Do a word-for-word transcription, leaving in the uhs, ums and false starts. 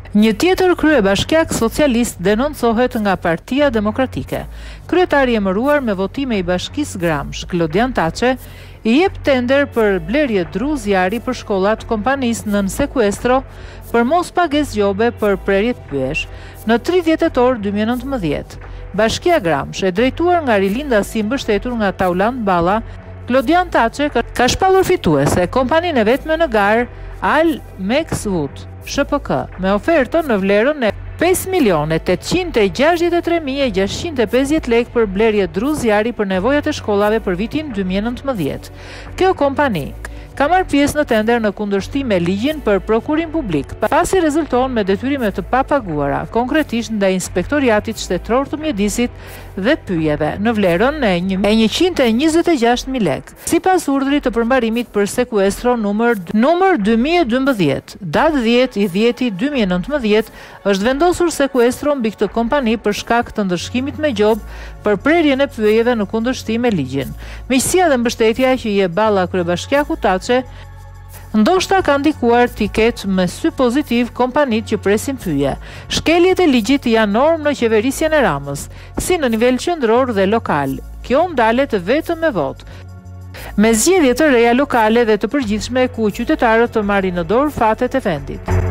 Një tjetër kryebashkiak socialist denoncohet nga Partia Demokratike. Kryetari emëruar me votime i Bashkisë Gramsh, Klodian Taçe, i jep tender për blerje dru zjarri për shkollat kompanisë nën sekuestro për mos pagesë gjobe për prerje pyesh në tridhjetë tetor dy mijë e nëntëmbëdhjetë. Bashkia Gramsh, e drejtuar nga Rilinda si mbështetur nga Tauland Balla, Klodian Taçe ka shpallur fituese kompaninë e vetme në garë Al Max Wood Sh P K me ofertën në vlerën e pesë milionë tetëqind e gjashtëdhjetë e tre mijë e gjashtëqind e pesëdhjetë lekë për blerje dru zjarri për nevojat e shkollave për vitin dy mijë e nëntëmbëdhjetë. Kjo kompani ka marrë pjesë në tender në kundërshtim me ligjin për prokurim publik, pasi rezulton me detyrime të papaguara, konkretisht ndaj Inspektoriatit Shtetëror të Mjedisit dhe pyjeve, në vlerën e njëqind e njëzet e gjashtë mijë lekë. Sipas urdhrit të përmbarimit për sekuestro numër numër dy mijë e dymbëdhjetë, datë dhjetë i dhjeti dy mijë e nëntëmbëdhjetë, është vendosur sekuestro mbi këtë kompani për shkak të ndëshkimit me gjobë për prerjen e pyjeve në kundërshtim me ligjin. Miqësia dhe mbështetja që i jep Balla kryebashkiaku Taçe ndoshta ka ndikuar t'i ketë me sy pozitiv kompanit që presin pyje. Shkeljet e ligjit janë normë në qeverisjen e Ramës, si në nivel qendror dhe lokal. Kjo ndalet vetëm me votë, me zgjedhje të reja lokale dhe të përgjithshme ku qytetarët të marrin në dorë fatet e vendit.